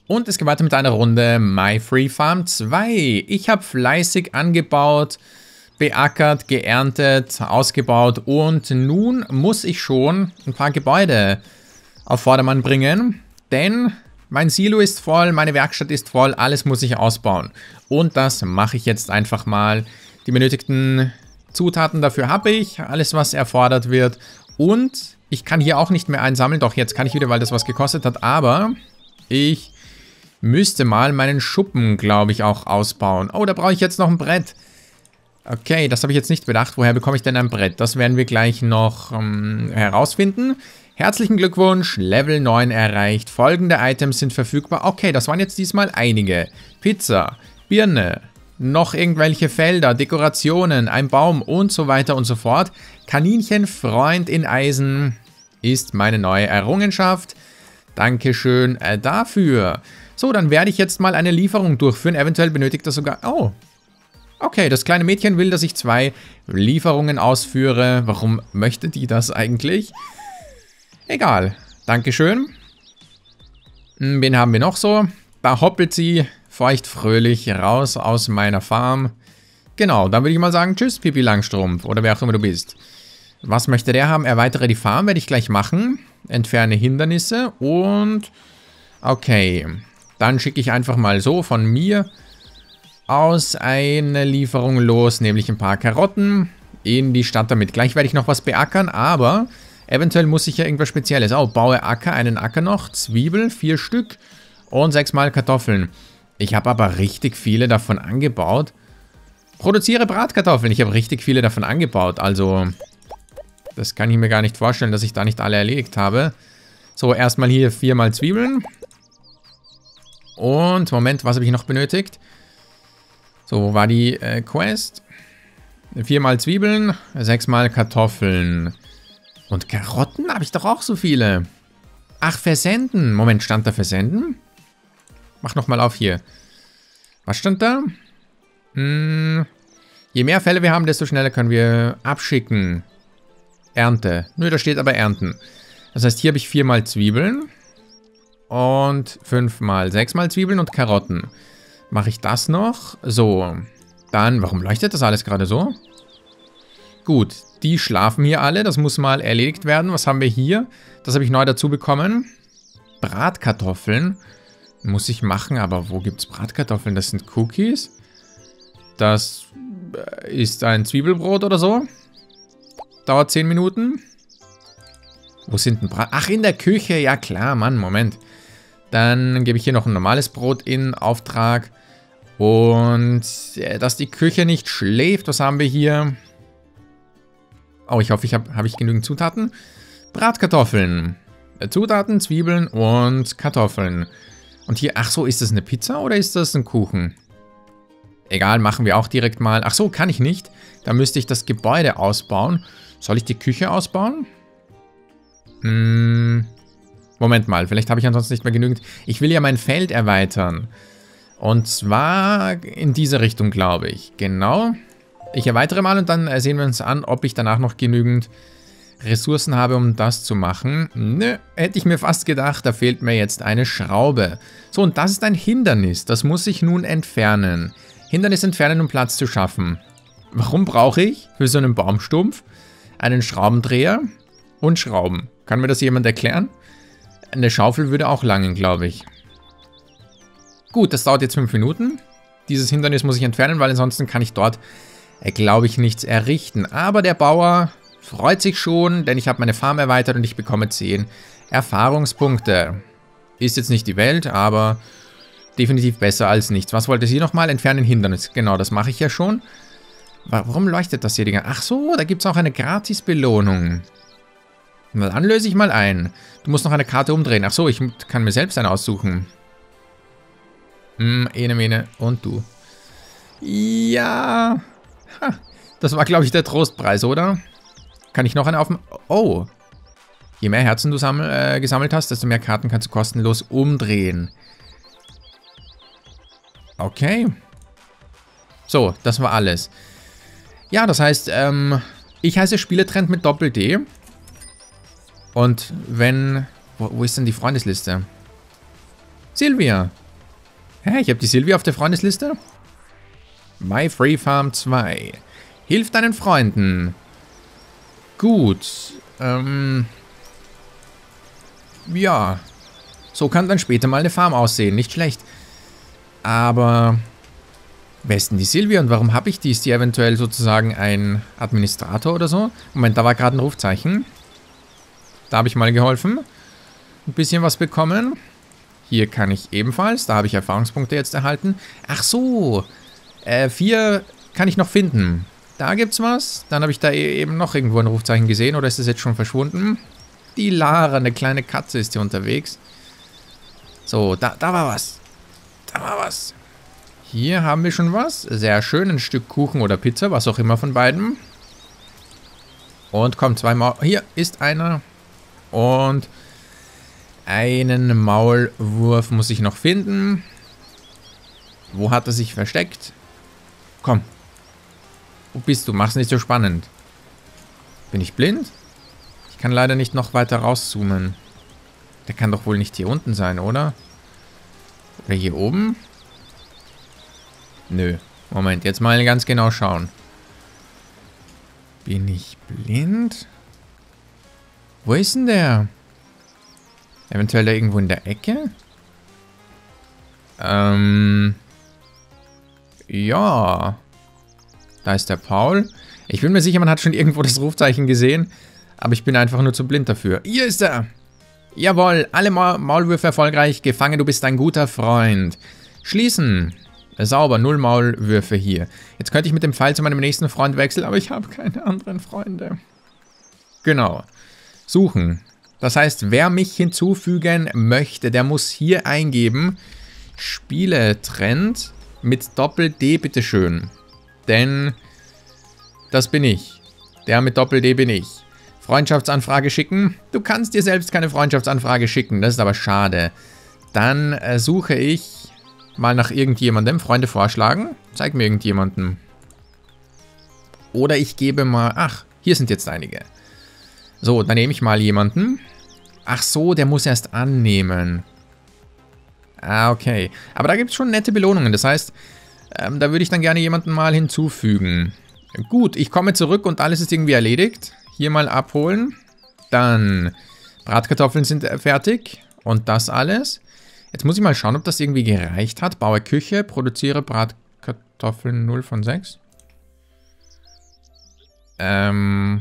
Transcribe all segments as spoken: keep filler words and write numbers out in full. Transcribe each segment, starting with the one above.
Und es geht weiter mit einer Runde My Free Farm zwei. Ich habe fleißig angebaut, beackert, geerntet, ausgebaut und nun muss ich schon ein paar Gebäude auf Vordermann bringen, denn mein Silo ist voll, meine Werkstatt ist voll, alles muss ich ausbauen. Und das mache ich jetzt einfach mal. Die benötigten Zutaten dafür habe ich, alles was erfordert wird und ich kann hier auch nicht mehr einsammeln, doch jetzt kann ich wieder, weil das was gekostet hat, aber ich müsste mal meinen Schuppen, glaube ich, auch ausbauen. Oh, da brauche ich jetzt noch ein Brett. Okay, das habe ich jetzt nicht bedacht. Woher bekomme ich denn ein Brett? Das werden wir gleich noch ähm, herausfinden. Herzlichen Glückwunsch, Level neun erreicht. Folgende Items sind verfügbar. Okay, das waren jetzt diesmal einige. Pizza, Birne, noch irgendwelche Felder, Dekorationen, ein Baum und so weiter und so fort. Kaninchenfreund in Eisen ist meine neue Errungenschaft. Dankeschön äh, dafür. So, dann werde ich jetzt mal eine Lieferung durchführen. Eventuell benötigt das sogar... Oh, okay, das kleine Mädchen will, dass ich zwei Lieferungen ausführe. Warum möchte die das eigentlich? Egal. Dankeschön. Wen haben wir noch so? Da hoppelt sie feuchtfröhlich raus aus meiner Farm. Genau, dann würde ich mal sagen, tschüss, Pipi Langstrumpf oder wer auch immer du bist. Was möchte der haben? Erweitere die Farm, werde ich gleich machen. Entferne Hindernisse und... Okay, dann schicke ich einfach mal so von mir aus eine Lieferung los, nämlich ein paar Karotten in die Stadt damit. Gleich werde ich noch was beackern, aber eventuell muss ich ja irgendwas Spezielles. Oh, baue Acker, einen Acker noch, Zwiebel, vier Stück und sechsmal Kartoffeln. Ich habe aber richtig viele davon angebaut. Produziere Bratkartoffeln, ich habe richtig viele davon angebaut, also das kann ich mir gar nicht vorstellen, dass ich da nicht alle erledigt habe. So, erstmal hier viermal Zwiebeln. Und, Moment, was habe ich noch benötigt? So, wo war die äh, Quest? Viermal Zwiebeln, sechsmal Kartoffeln. Und Karotten habe ich doch auch so viele. Ach, versenden. Moment, stand da versenden? Mach nochmal auf hier. Was stand da? Hm, je mehr Fälle wir haben, desto schneller können wir abschicken. Ernte. Nö, da steht aber Ernten. Das heißt, hier habe ich viermal Zwiebeln. Und fünfmal, sechsmal Zwiebeln und Karotten. Mache ich das noch? So. Dann, warum leuchtet das alles gerade so? Gut, die schlafen hier alle. Das muss mal erledigt werden. Was haben wir hier? Das habe ich neu dazu bekommen. Bratkartoffeln. Muss ich machen, aber wo gibt es Bratkartoffeln? Das sind Cookies. Das ist ein Zwiebelbrot oder so. Dauert zehn Minuten. Wo sind denn Brat? Ach, in der Küche. Ja klar, Mann, Moment. Dann gebe ich hier noch ein normales Brot in Auftrag. Und äh, dass die Küche nicht schläft. Was haben wir hier? Oh, ich hoffe, ich habe hab ich genügend Zutaten. Bratkartoffeln. Äh, Zutaten, Zwiebeln und Kartoffeln. Und hier, ach so, ist das eine Pizza oder ist das ein Kuchen? Egal, machen wir auch direkt mal. Ach so, kann ich nicht. Da müsste ich das Gebäude ausbauen. Soll ich die Küche ausbauen? Hm... Moment mal, vielleicht habe ich ansonsten nicht mehr genügend. Ich will ja mein Feld erweitern. Und zwar in diese Richtung, glaube ich. Genau. Ich erweitere mal und dann sehen wir uns an, ob ich danach noch genügend Ressourcen habe, um das zu machen. Nö, hätte ich mir fast gedacht, da fehlt mir jetzt eine Schraube. So, und das ist ein Hindernis. Das muss ich nun entfernen. Hindernis entfernen, um Platz zu schaffen. Warum brauche ich für so einen Baumstumpf einen Schraubendreher und Schrauben? Kann mir das jemand erklären? Eine Schaufel würde auch langen, glaube ich. Gut, das dauert jetzt fünf Minuten. Dieses Hindernis muss ich entfernen, weil ansonsten kann ich dort, äh, glaube ich, nichts errichten. Aber der Bauer freut sich schon, denn ich habe meine Farm erweitert und ich bekomme zehn Erfahrungspunkte. Ist jetzt nicht die Welt, aber definitiv besser als nichts. Was wollte sie nochmal? Entfernen Hindernis. Genau, das mache ich ja schon. Warum leuchtet das hier, Digga? Ach so, da gibt es auch eine Gratis-Belohnung. Dann löse ich mal ein. Du musst noch eine Karte umdrehen. Ach so, ich kann mir selbst eine aussuchen. Hm, ene, mene und du. Ja. Ha, das war, glaube ich, der Trostpreis, oder? Kann ich noch eine auf dem... Oh. Je mehr Herzen du sammel, äh, gesammelt hast, desto mehr Karten kannst du kostenlos umdrehen. Okay. So, das war alles. Ja, das heißt, ähm, ich heiße Spieletrend mit Doppel-D. Und wenn... Wo, wo ist denn die Freundesliste? Silvia. Hä, ich habe die Silvia auf der Freundesliste? My Free Farm zwei. Hilf deinen Freunden. Gut. Ähm. Ja. So kann dann später mal eine Farm aussehen. Nicht schlecht. Aber wer ist denn die Silvia und warum habe ich die? Ist die eventuell sozusagen ein Administrator oder so? Moment, da war gerade ein Rufzeichen. Da habe ich mal geholfen. Ein bisschen was bekommen. Hier kann ich ebenfalls. Da habe ich Erfahrungspunkte jetzt erhalten. Ach so. Äh, vier kann ich noch finden. Da gibt's was. Dann habe ich da eben noch irgendwo ein Rufzeichen gesehen. Oder ist das jetzt schon verschwunden? Die Lara, eine kleine Katze ist hier unterwegs. So, da, da war was. Da war was. Hier haben wir schon was. Sehr schön. Ein Stück Kuchen oder Pizza, was auch immer von beiden. Und kommt zweimal. Hier ist einer. Und einen Maulwurf muss ich noch finden. Wo hat er sich versteckt? Komm. Wo bist du? Mach's nicht so spannend. Bin ich blind? Ich kann leider nicht noch weiter rauszoomen. Der kann doch wohl nicht hier unten sein, oder? Oder hier oben? Nö. Moment, jetzt mal ganz genau schauen. Bin ich blind? Wo ist denn der? Eventuell da irgendwo in der Ecke? Ähm... Ja... Da ist der Paul. Ich bin mir sicher, man hat schon irgendwo das Rufzeichen gesehen. Aber ich bin einfach nur zu blind dafür. Hier ist er. Jawohl, alle Ma Maulwürfe erfolgreich gefangen. Du bist ein guter Freund. Schließen. Sauber, null Maulwürfe hier. Jetzt könnte ich mit dem Pfeil zu meinem nächsten Freund wechseln, aber ich habe keine anderen Freunde. Genau. Suchen. Das heißt, wer mich hinzufügen möchte, der muss hier eingeben. Spieletrend mit Doppel-D, bitteschön. Denn das bin ich. Der mit Doppel-D bin ich. Freundschaftsanfrage schicken. Du kannst dir selbst keine Freundschaftsanfrage schicken. Das ist aber schade. Dann äh, suche ich mal nach irgendjemandem. Freunde vorschlagen. Zeig mir irgendjemanden. Oder ich gebe mal... Ach, hier sind jetzt einige. So, dann nehme ich mal jemanden. Ach so, der muss erst annehmen. Ah, okay. Aber da gibt es schon nette Belohnungen. Das heißt... Ähm, da würde ich dann gerne jemanden mal hinzufügen. Gut, ich komme zurück und alles ist irgendwie erledigt. Hier mal abholen. Dann Bratkartoffeln sind fertig. Und das alles. Jetzt muss ich mal schauen, ob das irgendwie gereicht hat. Baue Küche, produziere Bratkartoffeln null von sechs. Ähm...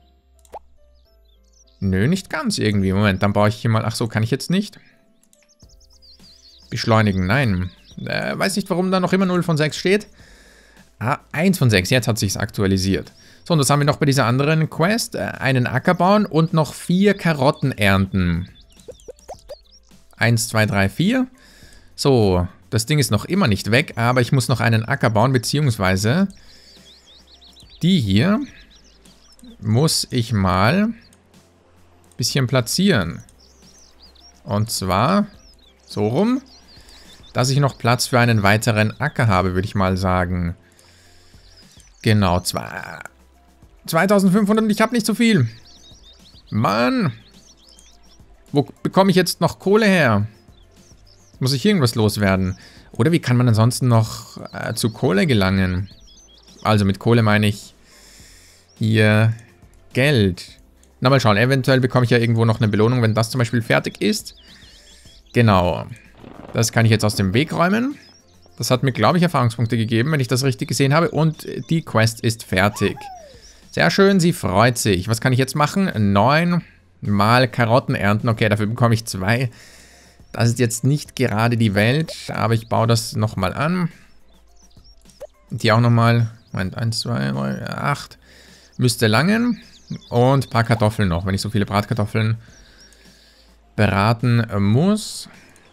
Nö, nicht ganz irgendwie. Moment, dann baue ich hier mal... Ach so, kann ich jetzt nicht? Beschleunigen, nein. Äh, weiß nicht, warum da noch immer null von sechs steht. Ah, eins von sechs. Jetzt hat sich's aktualisiert. So, und das haben wir noch bei dieser anderen Quest. Äh, einen Acker bauen und noch vier Karotten ernten. Eins, zwei, drei, vier. So, das Ding ist noch immer nicht weg, aber ich muss noch einen Acker bauen, beziehungsweise die hier muss ich mal ein bisschen platzieren. Und zwar so rum, dass ich noch Platz für einen weiteren Acker habe, würde ich mal sagen. Genau, zweitausendfünfhundert und ich habe nicht so viel. Mann! Wo bekomme ich jetzt noch Kohle her? Muss ich irgendwas loswerden? Oder wie kann man ansonsten noch äh, zu Kohle gelangen? Also mit Kohle meine ich hier Geld. Na, mal schauen, eventuell bekomme ich ja irgendwo noch eine Belohnung, wenn das zum Beispiel fertig ist. Genau. Das kann ich jetzt aus dem Weg räumen. Das hat mir, glaube ich, Erfahrungspunkte gegeben, wenn ich das richtig gesehen habe. Und die Quest ist fertig. Sehr schön, sie freut sich. Was kann ich jetzt machen? Neun mal Karotten ernten. Okay, dafür bekomme ich zwei. Das ist jetzt nicht gerade die Welt, aber ich baue das nochmal an. Die auch nochmal. Moment, eins, zwei, drei, acht. Müsste langen. Und ein paar Kartoffeln noch, wenn ich so viele Bratkartoffeln braten muss.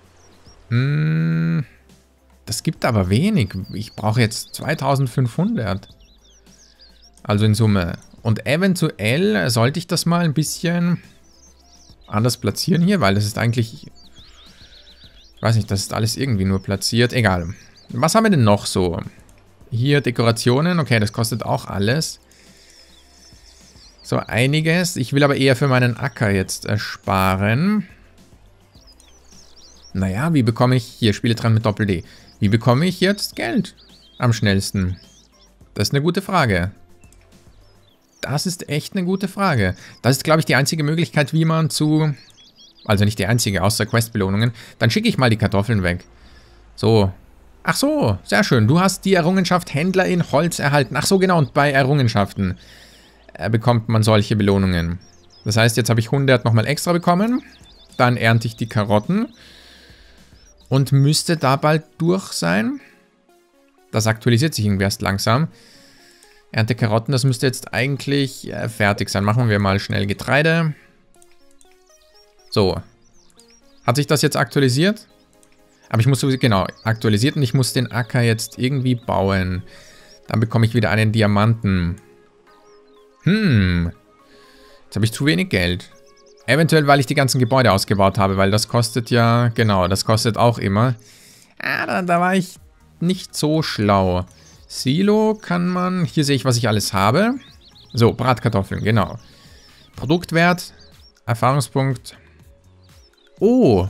Hm, das gibt aber wenig. Ich brauche jetzt zweitausendfünfhundert. Also in Summe. Und eventuell sollte ich das mal ein bisschen anders platzieren hier, weil das ist eigentlich... Ich weiß nicht, das ist alles irgendwie nur platziert. Egal. Was haben wir denn noch so? Hier Dekorationen. Okay, das kostet auch alles. So einiges. Ich will aber eher für meinen Acker jetzt ersparen. Naja, wie bekomme ich... Hier, Spiele dran mit Doppel-D. Wie bekomme ich jetzt Geld am schnellsten? Das ist eine gute Frage. Das ist echt eine gute Frage. Das ist, glaube ich, die einzige Möglichkeit, wie man zu... Also nicht die einzige, außer Questbelohnungen. Dann schicke ich mal die Kartoffeln weg. So. Ach so, sehr schön. Du hast die Errungenschaft Händler in Holz erhalten. Ach so, genau. Und bei Errungenschaften äh, bekommt man solche Belohnungen. Das heißt, jetzt habe ich hundert nochmal extra bekommen. Dann ernte ich die Karotten. Und müsste da bald durch sein. Das aktualisiert sich irgendwie erst langsam. Ernte Karotten, das müsste jetzt eigentlich äh, fertig sein. Machen wir mal schnell Getreide. So. Hat sich das jetzt aktualisiert? Aber ich muss sowieso, genau, aktualisiert und ich muss den Acker jetzt irgendwie bauen. Dann bekomme ich wieder einen Diamanten. Hm. Jetzt habe ich zu wenig Geld. Eventuell, weil ich die ganzen Gebäude ausgebaut habe, weil das kostet ja, genau, das kostet auch immer. Ah, da, da war ich nicht so schlau. Silo kann man, hier sehe ich, was ich alles habe. So, Bratkartoffeln, genau. Produktwert, Erfahrungspunkt. Oh.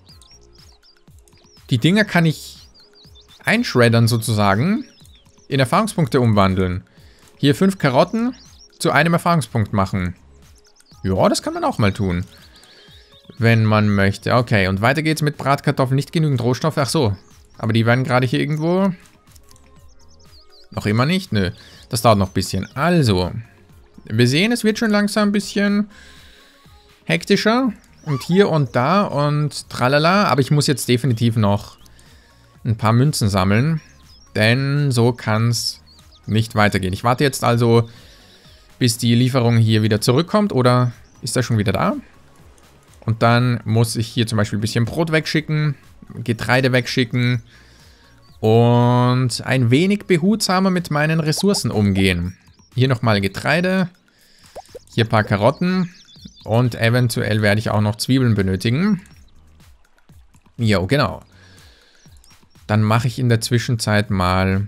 Die Dinger kann ich einschreddern sozusagen, in Erfahrungspunkte umwandeln. Hier fünf Karotten zu einem Erfahrungspunkt machen. Ja, das kann man auch mal tun. Wenn man möchte. Okay, und weiter geht's mit Bratkartoffeln. Nicht genügend Rohstoffe. Ach so. Aber die werden gerade hier irgendwo... Noch immer nicht? Nö. Das dauert noch ein bisschen. Also. Wir sehen, es wird schon langsam ein bisschen hektischer. Und hier und da und tralala. Aber ich muss jetzt definitiv noch ein paar Münzen sammeln. Denn so kann es nicht weitergehen. Ich warte jetzt also... bis die Lieferung hier wieder zurückkommt, oder ist er schon wieder da? Und dann muss ich hier zum Beispiel ein bisschen Brot wegschicken, Getreide wegschicken und ein wenig behutsamer mit meinen Ressourcen umgehen. Hier nochmal Getreide, hier ein paar Karotten und eventuell werde ich auch noch Zwiebeln benötigen. Jo, genau. Dann mache ich in der Zwischenzeit mal...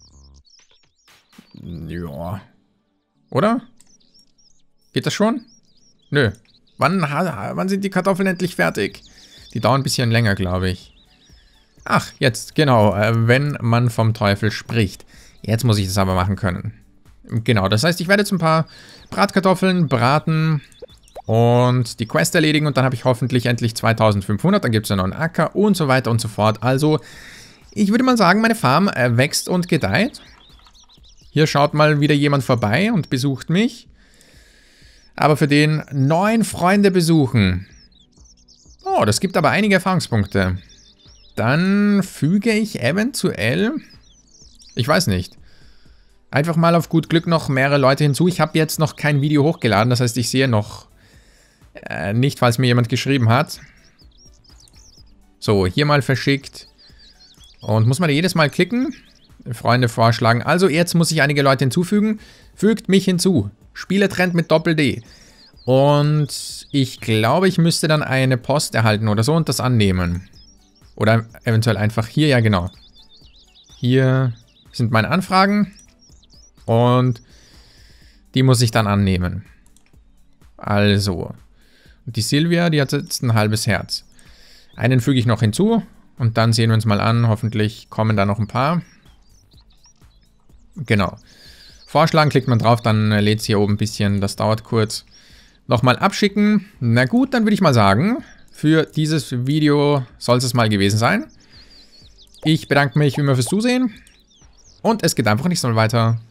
Ja... Oder? Geht das schon? Nö. Wann, wann sind die Kartoffeln endlich fertig? Die dauern ein bisschen länger, glaube ich. Ach, jetzt, genau. Äh, wenn man vom Teufel spricht. Jetzt muss ich das aber machen können. Genau, das heißt, ich werde jetzt ein paar Bratkartoffeln braten und die Quest erledigen. Und dann habe ich hoffentlich endlich zweitausendfünfhundert. Dann gibt es ja noch einen Acker und so weiter und so fort. Also, ich würde mal sagen, meine Farm äh, wächst und gedeiht. Hier schaut mal wieder jemand vorbei und besucht mich. Aber für den neun Freunde besuchen. Oh, das gibt aber einige Erfahrungspunkte. Dann füge ich eventuell... Ich weiß nicht. Einfach mal auf gut Glück noch mehrere Leute hinzu. Ich habe jetzt noch kein Video hochgeladen. Das heißt, ich sehe noch äh, nicht, falls mir jemand geschrieben hat. So, hier mal verschickt. Und muss man jedes Mal klicken? Freunde vorschlagen. Also jetzt muss ich einige Leute hinzufügen. Fügt mich hinzu. Spielertrend mit Doppel-D. Und ich glaube, ich müsste dann eine Post erhalten oder so und das annehmen. Oder eventuell einfach hier, ja genau. Hier sind meine Anfragen. Und die muss ich dann annehmen. Also. Und die Silvia, die hat jetzt ein halbes Herz. Einen füge ich noch hinzu. Und dann sehen wir uns mal an. Hoffentlich kommen da noch ein paar. Genau. Vorschlagen, klickt man drauf, dann lädt es hier oben ein bisschen, das dauert kurz. Nochmal abschicken. Na gut, dann würde ich mal sagen, für dieses Video soll es mal gewesen sein. Ich bedanke mich wie immer fürs Zusehen und es geht einfach nicht so weiter.